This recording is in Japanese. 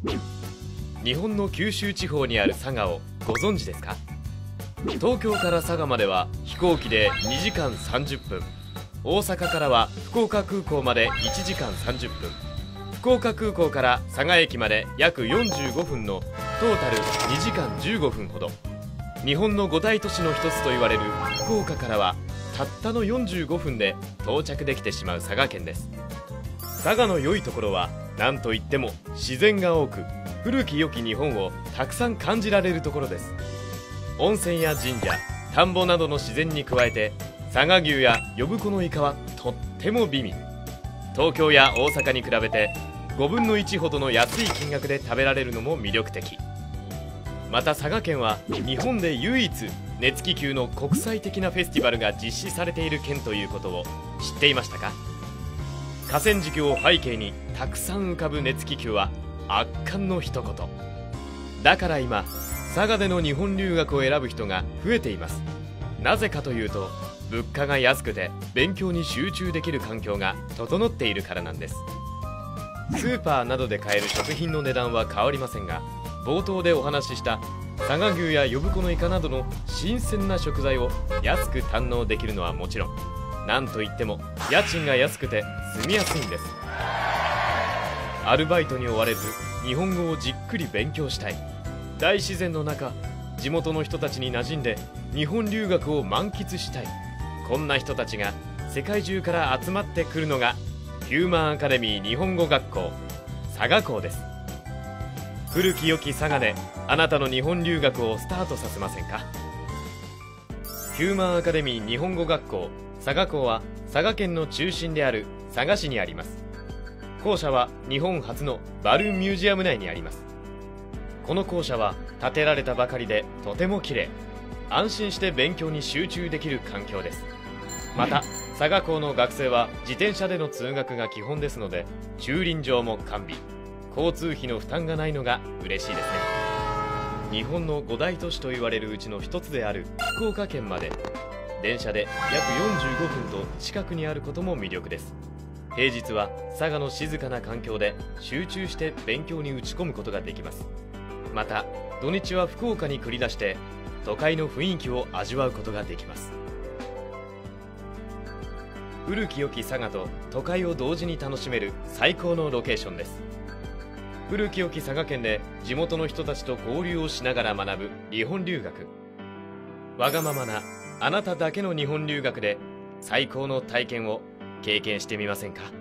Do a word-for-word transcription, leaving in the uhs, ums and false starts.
日本の九州地方にある佐賀をご存知ですか？東京から佐賀までは飛行機でにじかんさんじゅっぷん、大阪からは福岡空港までいちじかんさんじゅっぷん、福岡空港から佐賀駅まで約よんじゅうごふんのトータルにじかんじゅうごふんほど。日本の五大都市の一つと言われる福岡からはたったのよんじゅうごふんで到着できてしまう佐賀県です。佐賀の良いところは何といっても自然が多く、古き良き日本をたくさん感じられるところです。温泉や神社、田んぼなどの自然に加えて、佐賀牛や呼子のイカはとっても美味。東京や大阪に比べてごぶんのいちほどの安い金額で食べられるのも魅力的。また佐賀県は日本で唯一熱気球の国際的なフェスティバルが実施されている県ということを知っていましたか？河川敷を背景にたくさん浮かぶ熱気球は圧巻の一言。だから今佐賀での日本留学を選ぶ人が増えています。なぜかというと、物価が安くて勉強に集中できる環境が整っているからなんです。スーパーなどで買える食品の値段は変わりませんが、冒頭でお話しした佐賀牛や呼子のイカなどの新鮮な食材を安く堪能できるのはもちろん、なんといっても家賃が安くて住みやすいんです。アルバイトに追われず日本語をじっくり勉強したい、大自然の中地元の人たちに馴染んで日本留学を満喫したい、こんな人たちが世界中から集まってくるのがヒューマンアカデミー日本語学校佐賀校です。古き良き佐賀であなたの日本留学をスタートさせませんか？ヒューマンアカデミー日本語学校佐賀校は佐賀県の中心である佐賀市にあります。校舎は日本初のバルーンミュージアム内にあります。この校舎は建てられたばかりでとても綺麗、安心して勉強に集中できる環境です。また佐賀校の学生は自転車での通学が基本ですので、駐輪場も完備、交通費の負担がないのが嬉しいですね。日本の五大都市と言われるうちの一つである福岡県まで電車で約よんじゅうごふんと近くにあることも魅力です。平日は佐賀の静かな環境で集中して勉強に打ち込むことができます。また土日は福岡に繰り出して都会の雰囲気を味わうことができます。古き良き佐賀と都会を同時に楽しめる最高のロケーションです。古き良き佐賀県で地元の人たちと交流をしながら学ぶ日本留学。わがままなあなただけの日本留学で最高の体験を経験してみませんか？